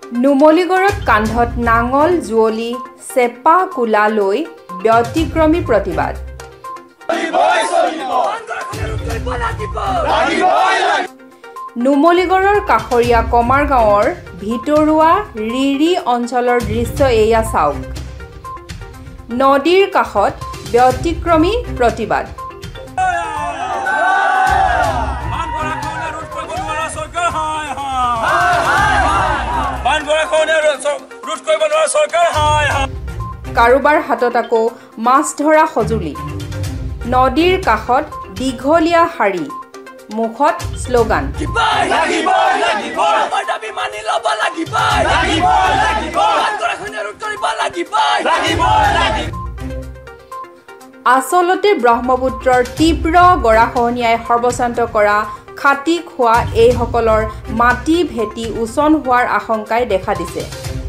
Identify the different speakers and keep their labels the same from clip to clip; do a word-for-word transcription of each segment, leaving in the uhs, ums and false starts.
Speaker 1: নুমলীগড়ত কান্ধত নাঙল জুৱলি চেপা কুলা লৈ ব্যতিক্ৰমী প্ৰতিবাদ। নুমলীগড়ৰ কাষৰীয়া কমাৰ গাঁৱৰ ভিতৰুৱা ৰিৰি অঞ্চলৰ দৃশ্য এয়া চাওক। নদীৰ কাষত ব্যতিক্ৰমী প্ৰতিবাদ। কাৰোবাৰ হাতত আকৌ মাছ ধৰা সঁজুলি। নদীৰ কাষত দীঘলীয়া শাৰী, মুখত শ্লোগান। আচলতে ব্ৰহ্মপুত্ৰৰ তীব্ৰ গৰাখহনীয়াই সৰ্বশান্ত কৰা খাটি খোৱা এইসকলৰ মাটি ভেটি উচন হোৱাৰ আশংকাই দেখা দিছে।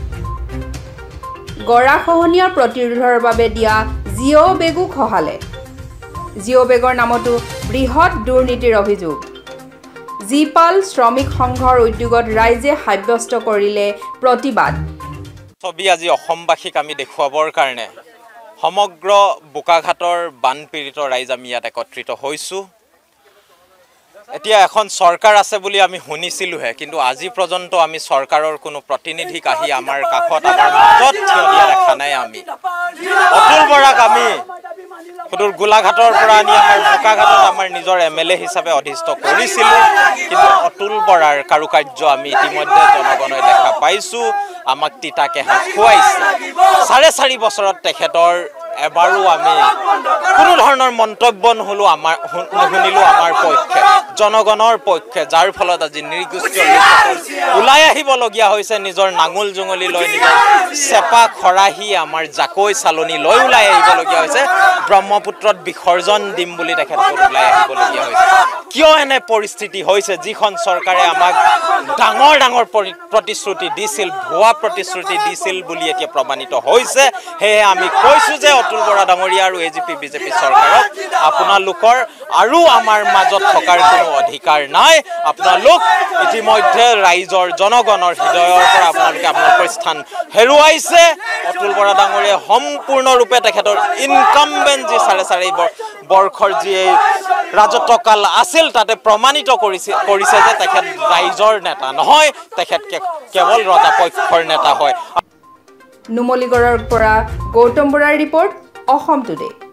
Speaker 1: গৰাখহনীয়া প্ৰতিৰোধৰ বাবে দিয়া জিঅ' বেগো খহালে। জিঅ' বেগৰ নামতো বৃহৎ দুৰ্নীতিৰ অভিযোগ। জিপাল শ্ৰমিক সংঘৰ উদ্যোগত ৰাইজে সাব্যস্ত কৰিলে প্ৰতিবাদ।
Speaker 2: ছবি আজি অসমবাসীক আমি দেখুৱাবৰ কাৰণে সমগ্ৰ বোকাঘাটৰ বানপীড়িত ৰাইজ আমি ইয়াত একত্ৰিত হৈছোঁ। এতিয়া এখন চৰকাৰ আছে বুলি আমি শুনিছিলোঁহে, কিন্তু আজি পৰ্যন্ত আমি চৰকাৰৰ কোনো প্ৰতিনিধিক আহি আমাৰ কাষত আমাৰ মাজত থিয় দিয়া দেখা নাই। আমি অতুল বৰাক আমি সুদূৰ গোলাঘাটৰ পৰা আনি আমাৰ বোকাঘাটত আমাৰ নিজৰ এম এল এ হিচাপে অধিষ্ঠ কৰিছিলোঁ, কিন্তু অতুল বৰাৰ কাৰুকাৰ্য আমি ইতিমধ্যে জনগণই দেখা পাইছোঁ। আমাক তিতাকে হাত খুৱাইছে। চাৰে চাৰি বছৰত তেখেতৰ এবাৰো আমি কোনো ধৰণৰ মন্তব্য নহ'লো, আমাৰ নুশুনিলোঁ আমাৰ পক্ষে, জনগণৰ পক্ষে, যাৰ ফলত আজি নিৰ্গোষ্ঠীয় ওলাই আহিবলগীয়া হৈছে। নিজৰ নাঙল জুঙলি লৈ, নিজৰ চেপা খৰাহী, আমাৰ জাকৈ চালনী লৈ ওলাই আহিবলগীয়া হৈছে। ব্ৰহ্মপুত্ৰত বিসৰ্জন দিম বুলি তেখেতসকল ওলাই আহিবলগীয়া হৈছে। কিয় এনে পৰিস্থিতি হৈছে? যিখন চৰকাৰে আমাক ডাঙৰ ডাঙৰ প্ৰতিশ্ৰুতি দিছিল, ভুৱা প্ৰতিশ্ৰুতি দিছিল বুলি এতিয়া প্ৰমাণিত হৈছে। সেয়ে আমি কৈছোঁ যে অতুল বৰা ডাঙৰীয়া আৰু এ জি পি বিজেপি চৰকাৰক আপোনালোকৰ আৰু আমাৰ মাজত থকাৰ কোনো অধিকাৰ নাই। আপোনালোক ইতিমধ্যে ৰাইজৰ জনগণৰ হৃদয়ৰ পৰা আপোনালোকে আপোনালোকৰ স্থান হেৰুৱাইছে। অতুল বৰা ডাঙৰীয়াই সম্পূৰ্ণৰূপে তেখেতৰ ইনকামবেঞ্চ যি চাৰে চাৰি বৰ্ষৰ যি ৰাজত্বকাল আছিল তাতে প্ৰমাণিত কৰিছে কৰিছে যে তেখেত ৰাইজৰ নেতা নহয়, তেখেত কেৱল ৰজাপক্ষৰ নেতা হয়।
Speaker 1: নুমলীগড়ৰ পৰা গৌতম বৰাৰ ৰিপৰ্ট, অসম টুডে।